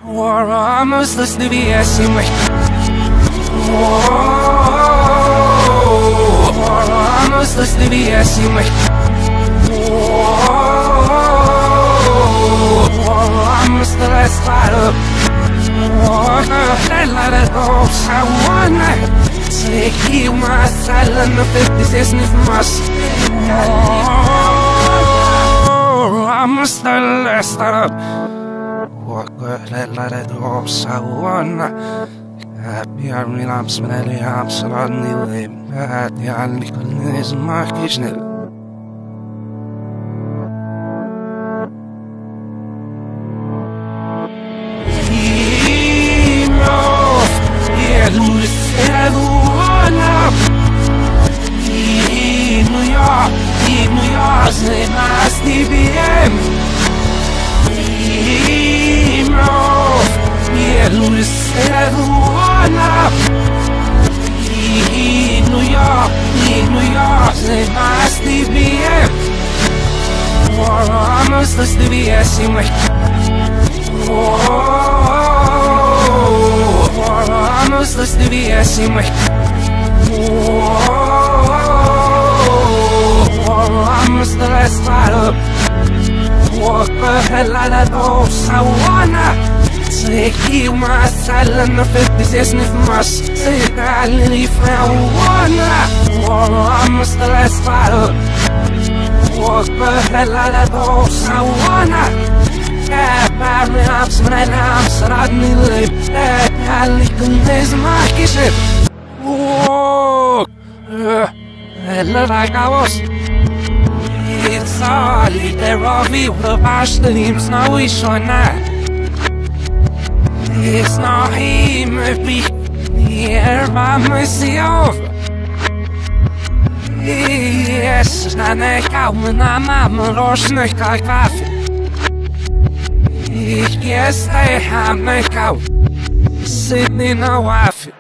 Vamos desviassime. Vamos desviassime. Vamos desviar. Let it go, someone. Take you my silent of this isn't must. Vamos desviar. Let it go, someone. Happy relapse, many apps, and only at the only is markishnell. Vamos desviassime. Vamos desviassime. Vamos desviar. What the hell I don't wanna take you my silent of this isn't must take I leave from one. Vamos desviar. What the hell I don't wanna get my arms, my arms, and I need that I can raise my kitchen. Whoa, like I was. It's all there of me, the past names now we shine now. It's not him, be here by myself. Yes, na kaumen na mamma roschne kaffee. Ich guess I have my cow sitting in a waffle.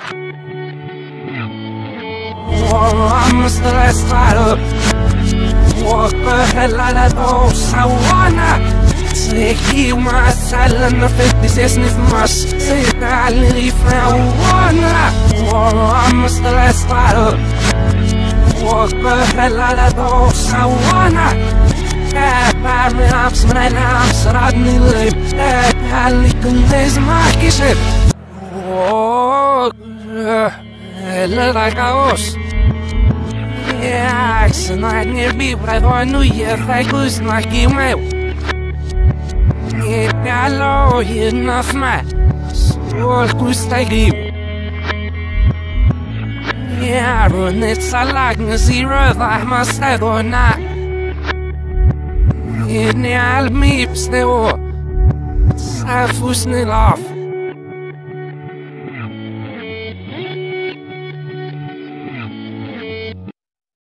Vamos desviar. What the hell I don't wanna take you my silent of this isn't must take I leave from one. Vamos desviar. What the hell I don't wanna get my arms, my arms, and I need that I can raise my kitchen. Like I was. Yeah, it's not near me, but I don't know if I was like you. Yeah, hello, enough, man. So, who's like you? Yeah, run it's a lag, zero, I must have or not. In the almips, they were. Safus, off.